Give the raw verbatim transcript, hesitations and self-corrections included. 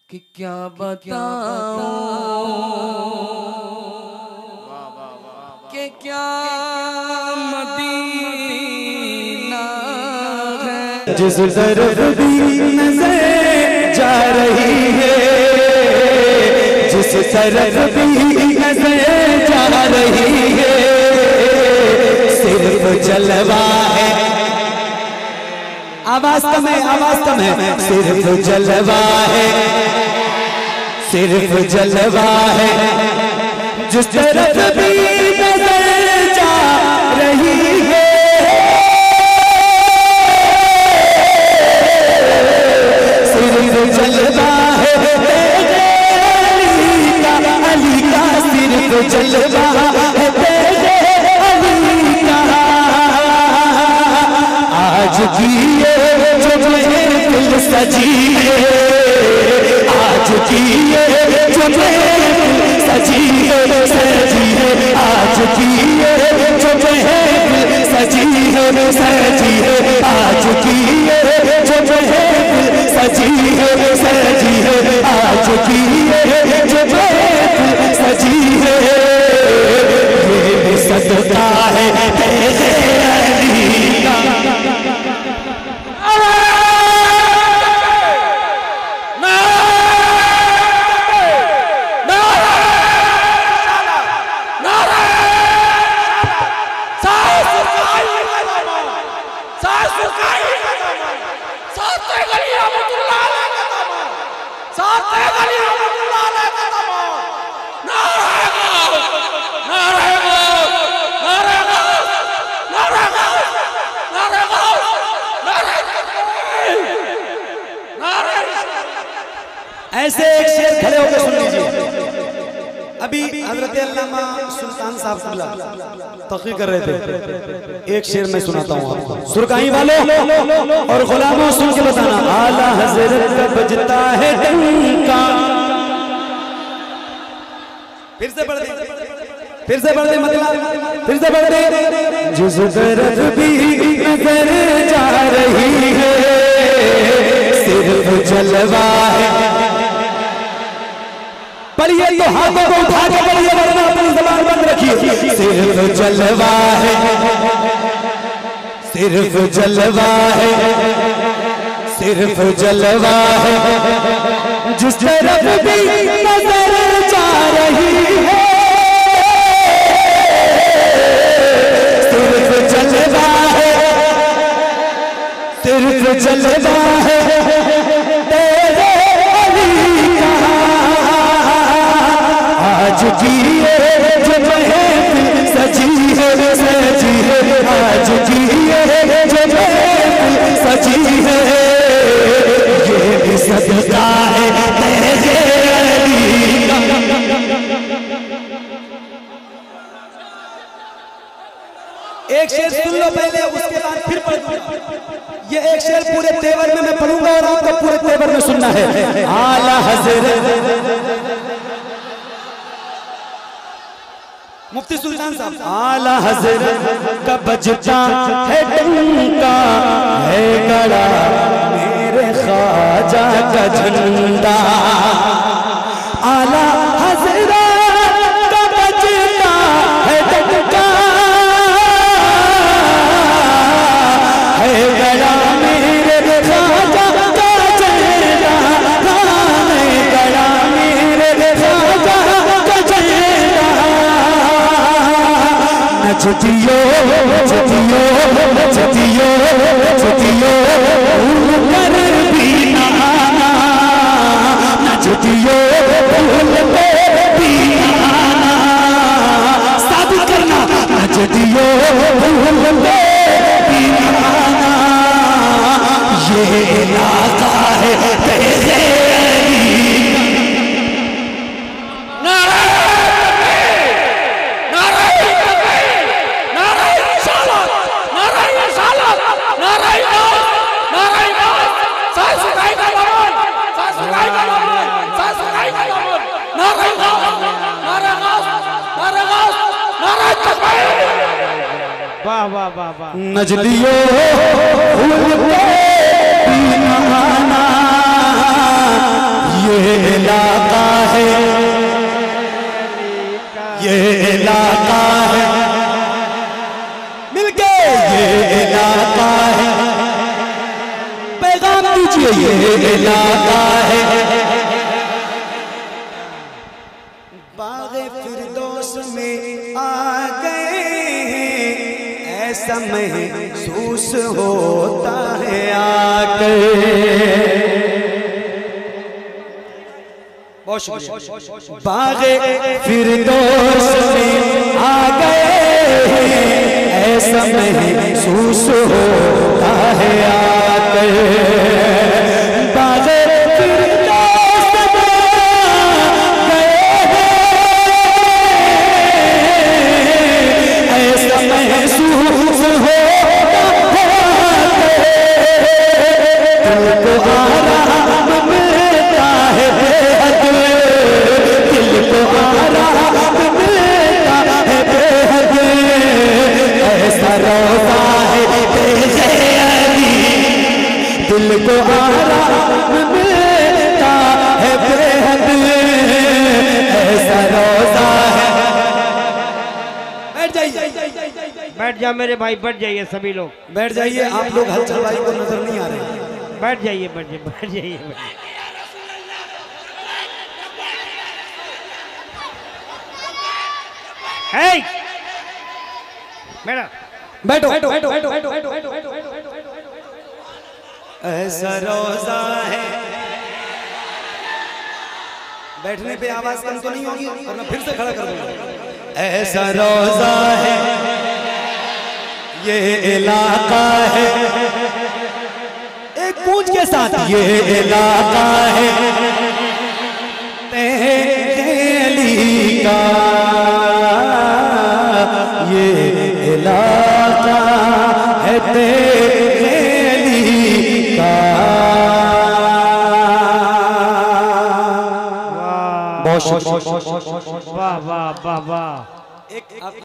कि क्या बताऊं कि क्या मदीना है जिस तरफ भी नजर जा रही है, जिस तरफ भी नजर जा रही है, सिर्फ जलवा है। आवाज कम है, आवाज कम है। सिर्फ जलवा है, सिर्फ जलवा है। जिस तरफ भी नजर जा रही है, सिर्फ जलवा है। अली का, अली का सिर्फ जलवा है। अली का आज की ये जो महफिल सजी है, आज की ये जो महफिल सजी है, सजी है। आज की ये जो महफिल सजी है, सजी है। आज की ये जो महफिल सजी है, सजी है। आज की ये जो महफिल सजी है, ये भी सदका है तेरे अली का। ऐसे एक शेर खड़े होकर सुन लीजिए। अभी हजरत अल्लामा सुल्तान साहब तक़रीर कर रहे थे, एक शेर मैं सुनाता हूँ आपको। सुरकाई वालों और गुलामों सुन के बताना। आला हजरत का बजता है डंका। फिर से पढ़ दे, फिर से पढ़ दे, मतलब फिर से पढ़ दे। जिस तरफ भी नजर जा रही है, सिर्फ जलवा है। पढ़िए तो हाथों को उठा के पढ़िए, वरना अपनी ज़बान बंद रखिए। सिर्फ जलवा है, सिर्फ जलवा है, सिर्फ जलवा है। जिस तरफ भी नजर जा रही है, सिर्फ जलवा है, सिर्फ जलवा है। आज की ये जो महफिल सजी है, सजी है। आज की ये जो महफिल सजी है, ये भी सदका है तेरे अली का। एक शेर सुन लो पहले, उसके बाद फिर पढ़ दूंगा। ये एक शेर पूरे तेवर में मैं पढ़ूंगा और आपको पूरे तेवर में सुनना है। आला हज़रत मुफ्ती सुल्तान साहब। आला हज़रत का बजता है डंका, है गड़ा मेरे ख्वाजा का झंडा। आला हज़रत का बजता है डंका, है गड़ा मेरे ख्वाजा का झंडा, है गड़ा मेरे ख्वाजा का झंडा। नचतियो नचतियो नचतियो नचतियो भूल कर भी ना आना, नचतियो भूल कर भी ना आना। साबित करना, नचतियो भूल कर भी ना आना। ये इलाका है तेरे अली का। वाह वाह वाह वाह। नजलियो भूल के भी ना आना, ये इलाका है, मिलके ये इलाका है, पैगाम दीजिए ये इलाका है। बाग़े फिरदौस में आ गए हैं, ऐसा महसूस होता है आके। बाग़े फिरदौस में आ गए हैं, ऐसा महसूस होता है आके। बाग़े फिरदौस में गए हैं, ऐसा महसूस होता है दिल को आराम मिलता है बेहद, दिल को आराम मिलता है बेहद। ऐसा रोज़ा है बेग़ैरी, दिल को आराम मिलता है बेहद। ऐसा रोज़ा है। बैठ जाइए, बैठ जाओ मेरे भाई, बैठ जाइए सभी लोग, बैठ जाइए। आप लोग हलचल भाई को नजर नहीं आ रहे। बैठ जाइए, बैठ जाइए, बैठ जाइए। हे मैडम, बैठो बैठो बैठो बैठो बैठो बैठो बैठो। ऐसा रोज़ा है। बैठने पे आवाज कम तो नहीं होगी, और मैं फिर से खड़ा कर दूंगा। ऐसा रोज़ा है, ये इलाका है, एक गूंज के साथ ये इलाका है तेली का, ये इलाका है तेली का। बहुत वाह वाह वाह वाह। एक